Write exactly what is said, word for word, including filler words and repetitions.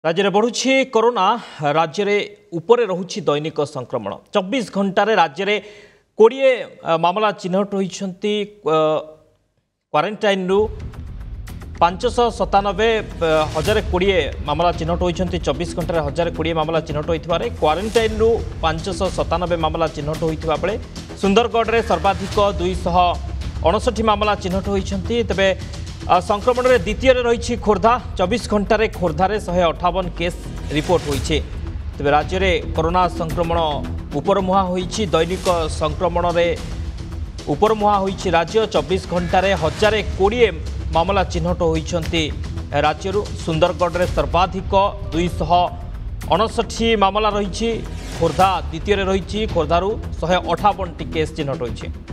राज्य में बढ़ुछि कोरोना राज्य में उपरे रहुछि दैनिक संक्रमण चौबीस घंटे राज्य में कोड़े मामला चिन्हट होती क्वारंटाइन रु पांचश सतानबे हजार कोड़े मामला चिन्हट होती चौबीस घंटे हजार कोड़े मामला चिन्हट होता क्वारंटाइन रु पांचश सतानबे मामला चिन्हट होता बेले सुंदरगढ़ में सर्वाधिक दुईश अणसठी मामला चिन्हट होती तेरे संक्रमण में द्वितीय रही खोर्धा चौबीस घंटे खोर्धार शहे अठावन केस रिपोर्ट होती तेज राज्य में कोरोना संक्रमण उपरमुहा होती दैनिक संक्रमण में उपरमुहा होती राज्य चौबीस घंटे हजार कोड़े मामला चिन्हट होती राज्य सुंदरगढ़ में सर्वाधिक दुईश अणसठी मामला रही खोर्धा द्वितीय रही खोर्धारू शहे अठावन टी केस चिन्हट होती।